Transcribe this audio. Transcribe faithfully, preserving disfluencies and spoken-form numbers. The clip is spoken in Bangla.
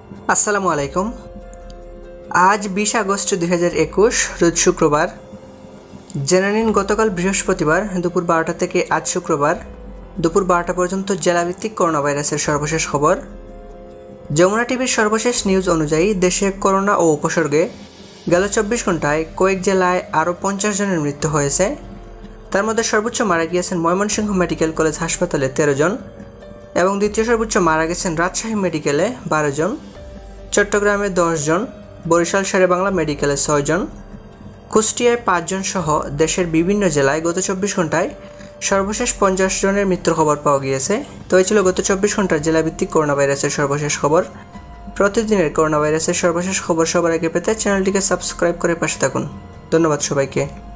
আসসালামু আলাইকুম। আজ বিশ আগস্ট দুই হাজার একুশ রোজ শুক্রবার। জেনে নিন গতকাল বৃহস্পতিবার দুপুর বারোটা থেকে আজ শুক্রবার দুপুর বারোটা পর্যন্ত জেলাভিত্তিক করোনা ভাইরাসের সর্বশেষ খবর। যমুনা টিভির সর্বশেষ নিউজ অনুযায়ী দেশে করোনা ও উপসর্গে গেল চব্বিশ ঘন্টায় কয়েক জেলায় আরও পঞ্চাশ জনের মৃত্যু হয়েছে। তার মধ্যে সর্বোচ্চ মারা গিয়েছেন ময়মনসিংহ মেডিকেল কলেজ হাসপাতালে তেরো জন এবং দ্বিতীয় সর্বোচ্চ মারা গেছেন রাজশাহী মেডিকেলে বারো জন, চট্টগ্রামে দশ জন, বরিশাল শেরেবাংলা মেডিকেলে ছয় জন, কুষ্টিয়ায় পাঁচজন সহ দেশের বিভিন্ন জেলায় গত চব্বিশ ঘন্টায় সর্বশেষ পঞ্চাশ জনের মৃত্যুর খবর পাওয়া গিয়েছে। তো এই ছিল গত চব্বিশ ঘন্টার জেলাভিত্তিক করোনা ভাইরাসের সর্বশেষ খবর। প্রতিদিনের করোনা ভাইরাসের সর্বশেষ খবর সবার আগে পেতে চ্যানেলটিকে সাবস্ক্রাইব করে পাশে থাকুন। ধন্যবাদ সবাইকে।